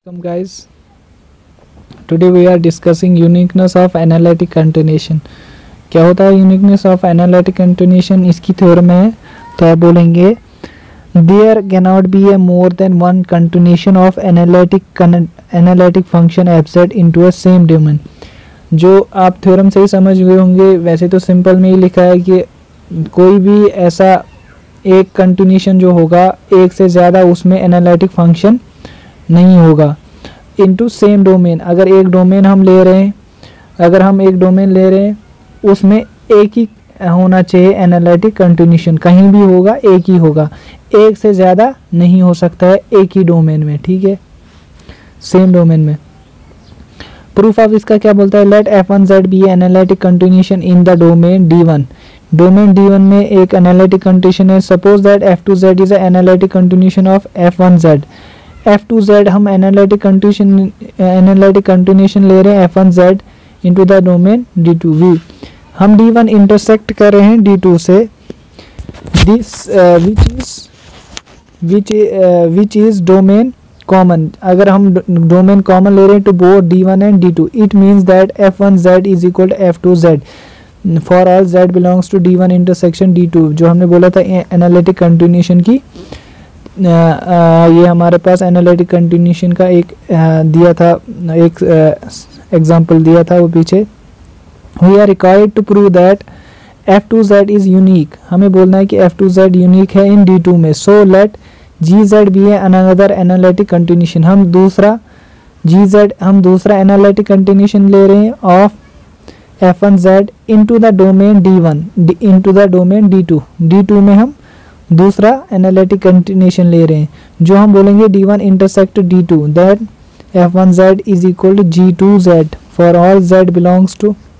Welcome guys. Today we are discussing uniqueness of analytic continuation. क्या होता है uniqueness of analytic continuation? इसकी theorem है तो आप बोलेंगे there cannot be a more than one continuation of analytic function abstract into a same domain. जो आप थ्योरम से ही समझ गए होंगे, वैसे तो सिंपल में ही लिखा है कि कोई भी ऐसा एक कंटिन्यूशन जो होगा एक से ज़्यादा उसमें एनालिटिक फंक्शन नहीं होगा इनटू सेम डोमेन। अगर एक डोमेन हम ले रहे हैं उसमें एक ही होना चाहिए एनालिटिक कंटिन्यूशन, कहीं भी होगा एक ही होगा, एक से ज़्यादा नहीं हो सकता है एक ही डोमेन में, ठीक है, सेम डोमेन में। प्रूफ ऑफ इसका क्या बोलता है? Let f1z be analytic continuation in the domain d1। Domain d1 में एक एनालिटिक कंटिन्यूशन है। Suppose that f2z is analytic continuation of f1z। f2z हम एनालिटिक कंटिन्यूशन ले रहे हैं f1z into the domain d2। हम d1 इंटरसेक्ट कर रहे हैं d2 से, this which is domain common. अगर हम डोमेन कॉमन ले रहे हैं to both d1 and d2, it means that f1z is equal to f2z for all z belongs to d1 intersection d2। जो हमने बोला था एनालिटिक कंटिन्यूशन की, ये हमारे पास एनालिटिक कंटिन्यूशन का एक दिया था, एक एग्जांपल दिया था वो पीछे। We are required to prove that f2z is unique. हमें बोलना है कि f2z यूनिक है इन d2 में। So let gz be another analytic continuation. हम दूसरा एनालिटिक कंटिन्यूशन ले रहे हैं of f1z into the domain d1 into the domain d2। d2 में हम दूसरा एनालिटिक कंटिन्यूशन ले रहे हैं, जो हम बोलेंगे d1 intersect d2, that f1z is equal to g2z for all z belongs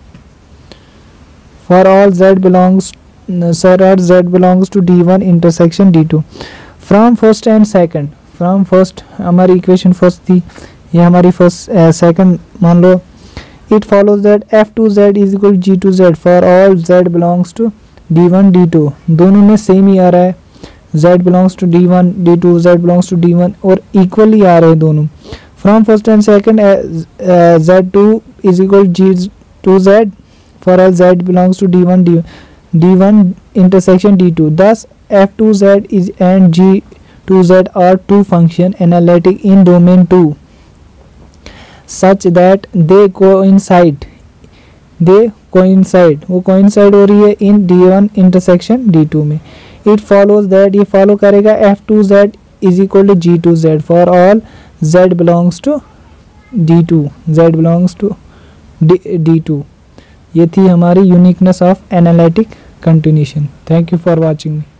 to d1 intersection d2। From first and second, from first हमारी इक्वेशन फर्स्ट थी, ये हमारी फर्स्ट सेकंड मान लो। It follows that f2z is equal to g2z for all z belongs to d1 d2। दोनों में same ही आ रहा है, z belongs to d1 d2, z belongs to d1 और इक्वली आ रहे हैं दोनों। From first and second z2 is equal g2z for all z belongs to d1 intersection d2। Thus f2z is and g2z are two function analytic in domain 2 such that they coincide वो coincide हो रही है in d1 intersection d2 में। it follows that ये follow करेगा f2z is equal to g2z for all z belongs to d2। ये थी हमारी uniqueness of analytic continuation। Thank you for watching me।